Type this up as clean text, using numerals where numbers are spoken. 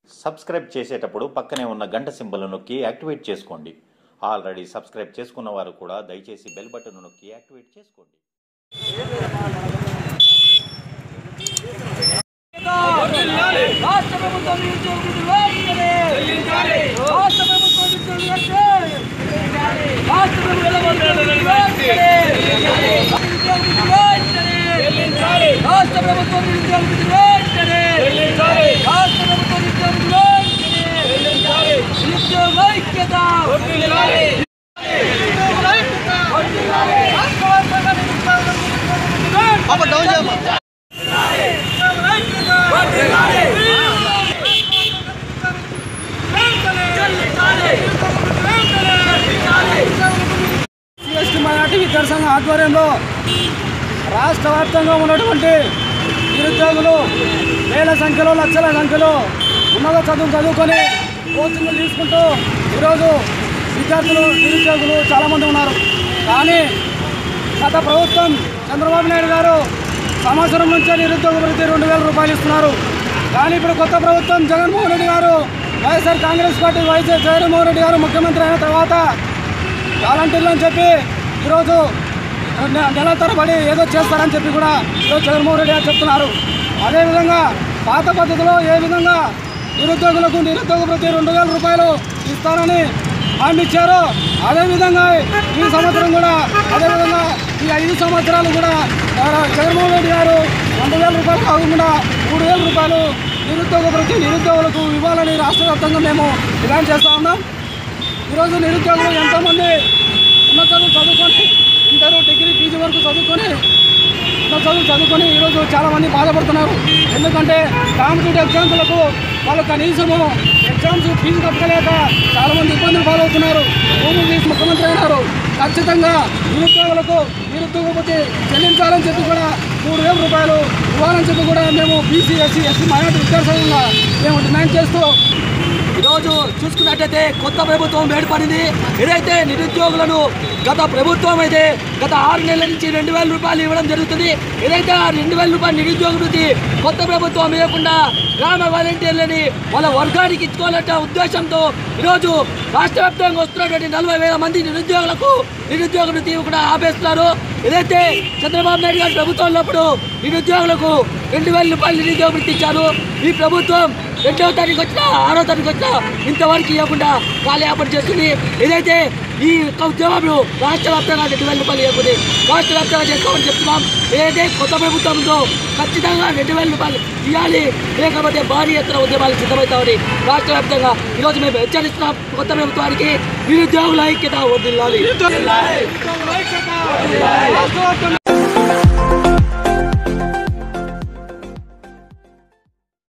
Subscribe చేసేటప్పుడు పక్కనే ఉన్న గంట సింబల్ నొక్కి యాక్టివేట్ చేసుకోండి. ఆల్రెడీ సబ్స్క్రైబ్ చేసుకున్న వారు కూడా దయచేసి బెల్ బటన్ నొక్కి యాక్టివేట్ చేసుకోండి. మైనార్టీ విద్యార్థి సంఘం ఆధ్వర్యంలో రాష్ట్ర వ్యాప్తంగా ఉన్నటువంటి నిరుద్యోగులు వేల సంఖ్యలో లక్షల సంఖ్యలో ఉన్నత చదువుకొని కోచింగ్లు తీసుకుంటూ ఈరోజు విద్యార్థులు నిరుద్యోగులు చాలామంది ఉన్నారు. కానీ గత ప్రభుత్వం చంద్రబాబు నాయుడు గారు సంవత్సరం నుంచే నిరుద్యోగ వృత్తి 2000 రూపాయలు ఇస్తున్నారు. కానీ ఇప్పుడు కొత్త ప్రభుత్వం జగన్మోహన్ రెడ్డి గారు వైఎస్ఆర్ కాంగ్రెస్ పార్టీ వైఎస్ జగన్మోహన్ రెడ్డి గారు ముఖ్యమంత్రి అయిన తర్వాత వాలంటీర్లు అని చెప్పి ఈరోజు నెల తరబడి ఏదో చేస్తారని చెప్పి కూడా ఈరోజు జగన్మోహన్ రెడ్డి గారు చెప్తున్నారు. అదేవిధంగా పాత పద్ధతిలో ఏ విధంగా నిరుద్యోగులకు నిరుద్యోగ వృత్తి 2000 రూపాయలు ఇస్తారని హామీ ఇచ్చారో అదేవిధంగా ఈ సంవత్సరం కూడా అదేవిధంగా ఈ 5 సంవత్సరాలు కూడా జగన్మోహన్ రెడ్డి గారు 2000 రూపాయలు కాకుండా 3000 రూపాయలు నిరుద్యోగ వృత్తి నిరుద్యోగులకు ఇవ్వాలని రాష్ట్ర వ్యాప్తంగా మేము డిమాండ్ చేస్తూ ఉన్నాం. ఈరోజు నిరుద్యోగులు ఎంతోమంది ఉన్నత చదువుకొని ఇంటర్ డిగ్రీ పీజీ వరకు చదువుకొని ఈరోజు చాలామంది బాధపడుతున్నారు. ఎందుకంటే కాంపిటేటివ్ ఎగ్జామ్స్లకు వాళ్ళు కనీసము ఎగ్జామ్స్ ఫీజు కట్టలేక చాలామంది ఇబ్బందులు పాలవుతున్నారు. భూములు తీసి ముఖ్యమంత్రి అయినారు. ఖచ్చితంగా నిరుద్యోగులకు నిరుద్యోగ వృత్తి చెల్లించాలని చెప్పి కూడా 3000 రూపాయలు ఇవ్వాలని చెప్పి కూడా మేము బీసీ ఎస్సీ మైనార్టీ విద్యార్థి సంఘంగా మేము డిమాండ్ చేస్తూ ఈరోజు చూసుకున్నట్టయితే కొత్త ప్రభుత్వం ఏర్పడింది. ఏదైతే నిరుద్యోగులను గత ప్రభుత్వం అయితే గత 6 నెలల నుంచి 2000 రూపాయలు ఇవ్వడం జరుగుతుంది. ఏదైతే ఆ 2000 రూపాయలు నిరుద్యోగ వృత్తి కొత్త ప్రభుత్వం ఇవ్వకుండా గ్రామ వాలంటీర్లని వాళ్ళ వర్గానికి ఇచ్చుకోవాలన్న ఉద్దేశంతో ఈరోజు రాష్ట్ర వ్యాప్తంగా వస్తున్నటువంటి 40,000 మంది నిరుద్యోగులకు నిరుద్యోగ వృత్తి కూడా ఆపేస్తున్నారు. ఏదైతే చంద్రబాబు నాయుడు గారి ప్రభుత్వం ఉన్నప్పుడు నిరుద్యోగులకు 2000 రూపాయలు నిరుద్యోగ వృత్తి ఇచ్చారు. ఈ ప్రభుత్వం 2వ తారీఖు వచ్చినా 6వ తారీఖు వచ్చినా ఇంతవరకు ఇవ్వకుండా కాలయాపన చేస్తుంది. ఏదైతే ఈ ఉద్యోగాలు రాష్ట్ర వ్యాప్తంగా 2000 రూపాయలు ఇవ్వకపోతే రాష్ట్ర వ్యాప్తంగా చేసుకోమని చెప్తున్నాం. ఏదైతే కొత్త ప్రభుత్వంతో ఖచ్చితంగా 2000 రూపాయలు ఇవ్వాలి, లేకపోతే భారీ ఎత్తున ఉద్యమాలు సిద్ధమవుతామని రాష్ట్ర వ్యాప్తంగా ఈరోజు మేము హెచ్చరిస్తున్నాం. కొత్త ప్రభుత్వానికి నిరుద్యోగుల ఐక్యత వర్ధిల్లాలి.